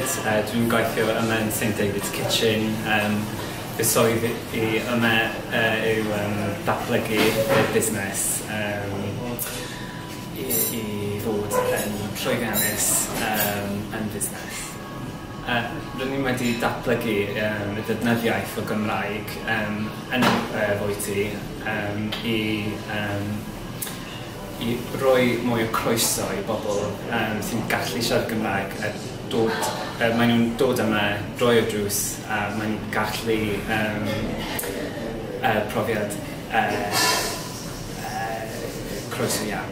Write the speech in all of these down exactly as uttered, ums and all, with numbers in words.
uh, dwi'n gweithio yma yn Saint David's Kitchen. Um, fy swydd i yma uh, yw um, datblygu y busnes um, i, i fod yn llwyddiannus um, yn busnes. Uh, Rydyn ni wedi datblygu um, y ddefnyddiaeth o Gymraeg um, yn y uh, fwyty um, i um, i roi mwy o croeso i bobl um, sy'n gallu siarad Gymraeg a dod, uh, maen nhw'n dod yma droi o drws a maen nhw'n gallu um, uh, profiad uh, uh, croeso iawn.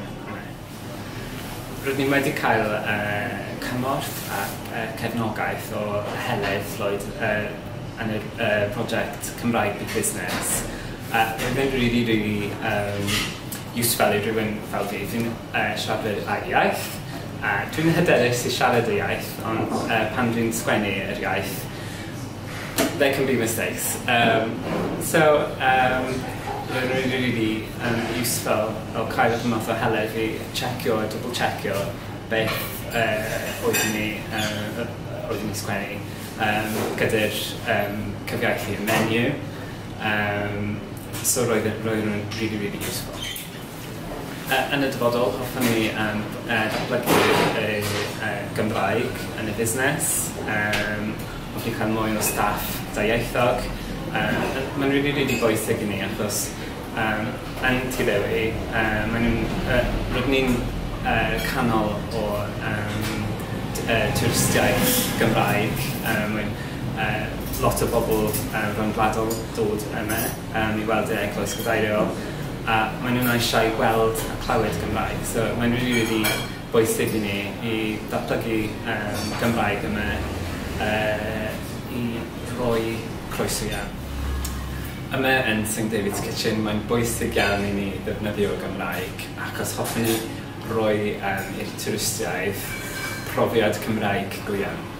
Rydyn ni wedi cael uh, cymorth a uh, cefnogaeth o heledd Lloyd uh, yn y uh, prosiect Cymraeg i Busnes. Uh, Rydyn really, really um, useful i rhywun fel fi. Fi'n uh, siarad a Iaith. Uh, dwi'n hyderus i siarad y Iaith, ond uh, pan dwi'n sgwennu yr Iaith, there can be mistakes. Um, so, um, rwy'n really, really um, useful o cael y math o heledd i checio, double-checio beth uh, oeddwn ni, uh, oeddwn ni sgwennu um, gyda'r um, cyfieithu y menu. Um, so roedd yn really, really useful. Uh, yn y dyfodol, hoffwn ni um, uh, datblygu y uh, Gymraeg yn y busnes. Um, hoffwn ni cael mwy o staff dieithog. Uh, Mae'n really, really bwysig i ni, achos um, yn Tirdewi, uh, uh, rydyn ni'n uh, canol o um, uh, twristiaeth Gymraeg. Um, uh, lot o bobl uh, rhyngwladol dod yma um, i weld y eglwys Gadeirio. A maen nhw'n eisiau gweld a clywed Gymraeg. So mae'n really, really bwysig i ni i datblygu um, Gymraeg yma uh, i roi croeso iawn. Yma yn Saint David's Kitchen, mae'n bwysig iawn i ni ddefnyddio Gymraeg achos hoffwn ni roi um, i'r twristiaeth profiad Cymraeg go iawn.